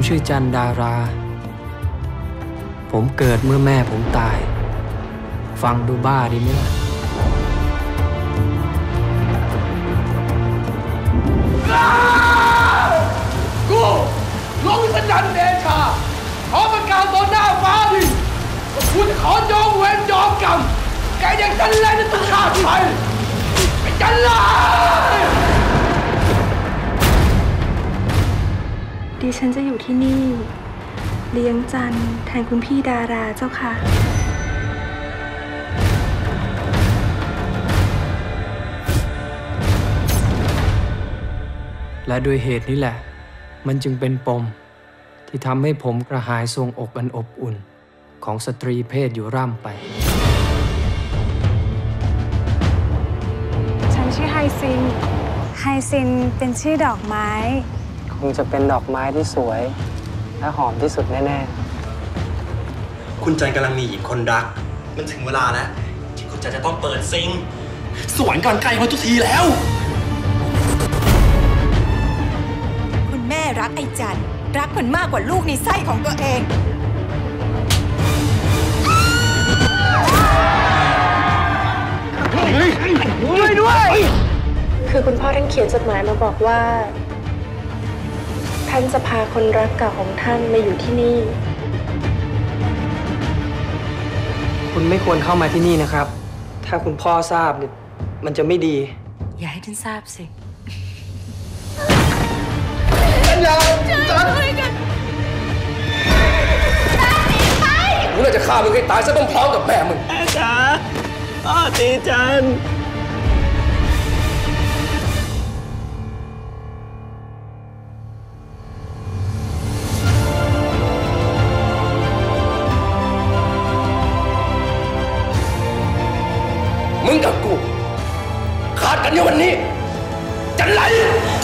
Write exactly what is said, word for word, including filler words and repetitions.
ชื่อจันดารา ผมเกิดเมื่อแม่ผมตาย ฟังดูบ้าดีไหมล่ะกูลงสนันเดชาขอประกาศต่อหน้าฟ้าดิว่ากูจะขอยอมเวรยอมกรรมแกอย่างฉันเลยจะต้องฆ่าใครไปกันเลยดิฉันจะอยู่ที่นี่เลี้ยงจันแทนคุณพี่ดาราเจ้าค่ะและด้วยเหตุนี้แหละมันจึงเป็นปมที่ทำให้ผมกระหายทรวงอกอันอบอุ่นของสตรีเพศอยู่ร่ำไปฉันชื่อไฮซินไฮซินเป็นชื่อดอกไม้คงจะเป็นดอกไม้ที่สวยและหอมที่สุดแน่ๆคุณจันกำลังมีหญิงคนรักมันถึงเวลาแล้วที่คุณจันจะต้องเปิดซิงสวรรค์ก่อนไกลมาทุกทีแล้วคุณแม่รักไอ้จันรักมันมากกว่าลูกในไส้ของตัวเองด้วยด้วยคือคุณพ่อท่านเขียนจดหมายมาบอกว่าท่านจะพาคนรักเก่าของท่านมาอยู่ที่นี่คุณไม่ควรเข้ามาที่นี่นะครับ ถ้าคุณพ่อทราบเนี่ยมันจะไม่ดีอย่าให้ท่านทราบสิจันยาจันกูน่าจะฆ่ามึงให้ตายซะพร้อมๆกับแม่มึงแม่จ๋าพ่อตีจันมึงกับกูขาดกันอยู่วันนี้จันไร